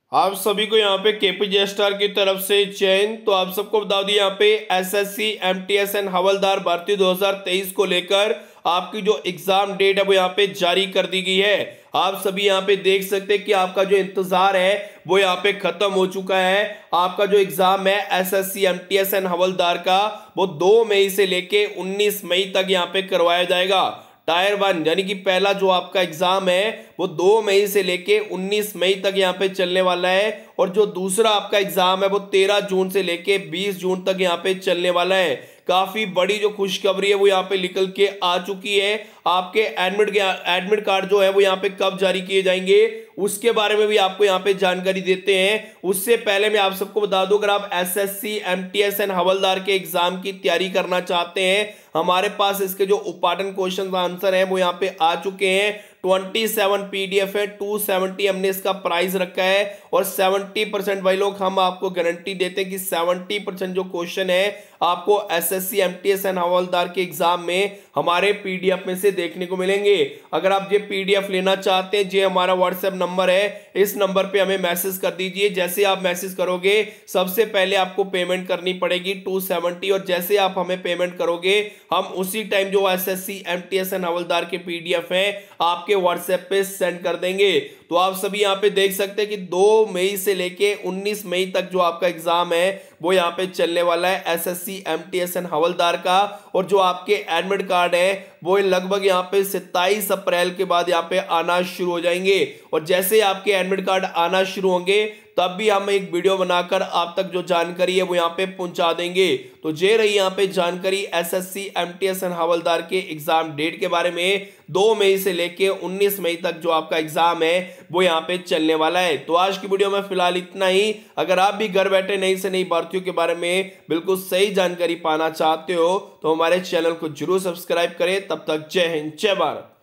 आप सभी को यहाँ पे केपीजे स्टार की तरफ से जैन। तो आप सबको बता दिए यहाँ पे एसएससी एमटीएस एंड हवलदार भर्ती 2023 को लेकर आपकी जो एग्जाम डेट है वो यहाँ पे जारी कर दी गई है। आप सभी यहाँ पे देख सकते हैं कि आपका जो इंतजार है वो यहाँ पे खत्म हो चुका है। आपका जो एग्जाम है एसएससी एमटीएस एंड हवलदार का वो 2 मई से लेके 19 मई तक यहाँ पे करवाया जाएगा। टायर 1 यानी कि पहला जो आपका एग्जाम है वो 2 मई से लेके 19 मई तक यहाँ पे चलने वाला है, और जो दूसरा आपका एग्जाम है वो 13 जून से लेके 20 जून तक यहाँ पे चलने वाला है। काफी बड़ी जो खुशखबरी है वो यहाँ पे निकल के आ चुकी है। आपके एडमिट कार्ड जो है वो यहाँ पे कब जारी किए जाएंगे उसके बारे में भी आपको यहाँ पे जानकारी देते हैं। उससे पहले मैं आप सबको बता दूं, अगर आप एसएससी एमटीएस एंड हवलदार के एग्जाम की तैयारी करना चाहते हैं, हमारे पास इसके जो इंपॉर्टेंट क्वेश्चन आंसर है वो यहाँ पे आ चुके हैं। 27 पीडीएफ है, 270 हमने इसका प्राइस रखा है, और 70% भाई लोग हम आपको गारंटी देते हैं कि 70% जो क्वेश्चन है आपको एसएससी एमटीएस एंड हवलदार के एग्जाम में हमारे पीडीएफ में से देखने को मिलेंगे। अगर आप ये पीडीएफ लेना चाहते हैं, जो हमारा व्हाट्सएप नंबर है, इस नंबर पे हमें मैसेज कर दीजिए। जैसे आप मैसेज करोगे सबसे पहले आपको पेमेंट करनी पड़ेगी 270, और जैसे आप हमें पेमेंट करोगे हम उसी टाइम जो एसएससी एमटीएस एंड हवलदार के पीडीएफ है आपके व्हाट्सएप पे सेंड कर देंगे। तो आप सभी यहाँ पे देख सकते हैं कि 2 मई से लेके 19 मई तक जो आपका एग्जाम है वो यहाँ पे चलने वाला है एसएससी एमटीएस एंड हवलदार का, और जो आपके एडमिट कार्ड है वो लगभग यहाँ पे 27 अप्रैल के बाद यहाँ पे आना शुरू हो जाएंगे। और जैसे आपके एडमिट कार्ड आना शुरू होंगे तब भी हम एक वीडियो बनाकर आप तक जो जानकारी है वो यहाँ पे पहुंचा देंगे। तो ये रही यहाँ पे जानकारी एसएससी एमटीएस एंड हवलदार के एग्जाम डेट के बारे में। 2 मई से लेके 19 मई तक जो आपका एग्जाम है वो यहाँ पे चलने वाला है। तो आज की वीडियो में फिलहाल इतना ही। अगर आप भी घर बैठे नई से नई भर्तियों के बारे में बिल्कुल सही जानकारी पाना चाहते हो तो हमारे चैनल को जरूर सब्सक्राइब करें। तब तक जय हिंद, जय भारत।